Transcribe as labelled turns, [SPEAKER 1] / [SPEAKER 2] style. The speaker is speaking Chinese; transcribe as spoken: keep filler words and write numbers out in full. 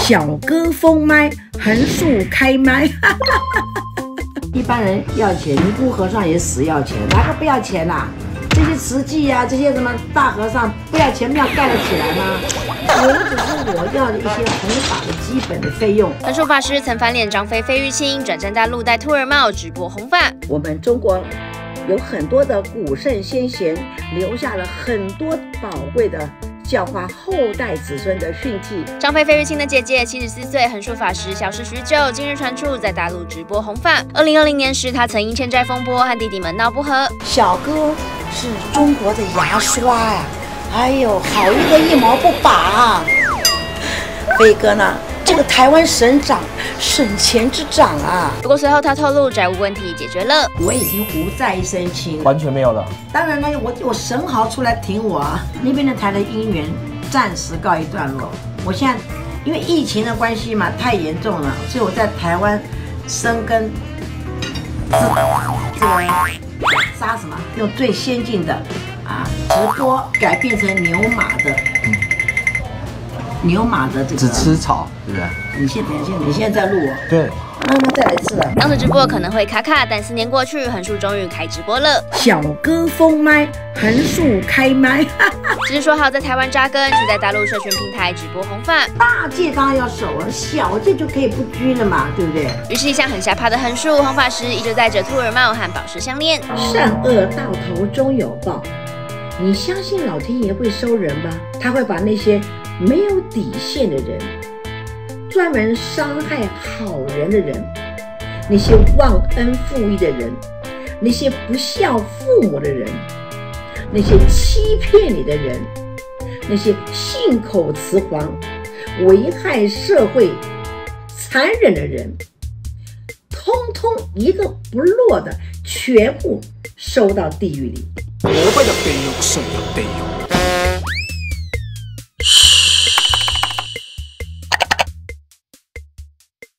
[SPEAKER 1] 小哥封麦，横竖开麦。
[SPEAKER 2] 一般人要钱，尼姑和尚也死要钱，哪个不要钱呐、啊？这些慈济呀、啊，这些什么大和尚不要钱，庙盖得起来吗？我只是我要的一些弘法的基本的费用。
[SPEAKER 3] 横竖法师曾翻脸张飞、费玉清，转战大陆戴兔儿帽直播弘法。
[SPEAKER 1] 我们中国有很多的古圣先贤，留下了很多宝贵的教化后代子孙的训诫。
[SPEAKER 3] 张飞、费玉清的姐姐七十四岁，横竖法师消失许久，今日传出在大陆直播弘法。二零二零年时，他曾因欠债风波和弟弟们闹不和。
[SPEAKER 2] 小哥是中国的牙刷呀、啊，哎呦，好一个一毛不拔啊！飞哥呢？这个台湾省长省钱之长啊！
[SPEAKER 3] 不过随后他透露，债务问题解决了，
[SPEAKER 2] 我已经无债一身轻，
[SPEAKER 4] 完全没有了。
[SPEAKER 2] 当然呢，我我神豪出来挺我啊，那边的台的姻缘暂时告一段落。我现在因为疫情的关系嘛，太严重了，所以我在台湾生根，这这个杀什么？用最先进的啊直播改变成牛马的。嗯牛马的这个
[SPEAKER 4] 只吃草，是不是？
[SPEAKER 2] 你现在现在你现在在录哦？
[SPEAKER 4] 对。
[SPEAKER 2] 那那再来一次了。
[SPEAKER 3] 当时直播可能会卡卡，但四年过去，横竖终于开直播了。
[SPEAKER 1] 小哥封麦，横竖开麦。
[SPEAKER 3] 只是说好在台湾扎根，却在大陆社群平台直播弘法。
[SPEAKER 2] 大戒当然要守了，小戒就可以不拘了嘛，对不对？
[SPEAKER 3] 于是，一向很下趴的横竖弘法师，依旧戴着兔耳帽和宝石项链。
[SPEAKER 1] 善恶到头终有报，你相信老天爷会收人吗？他会把那些没有底线的人，专门伤害好人的人，那些忘恩负义的人，那些不孝父母的人，那些欺骗你的人，那些信口雌黄、危害社会、残忍的人，通通一个不落的全部收到地狱里。
[SPEAKER 5] 我为了地狱，信入地狱。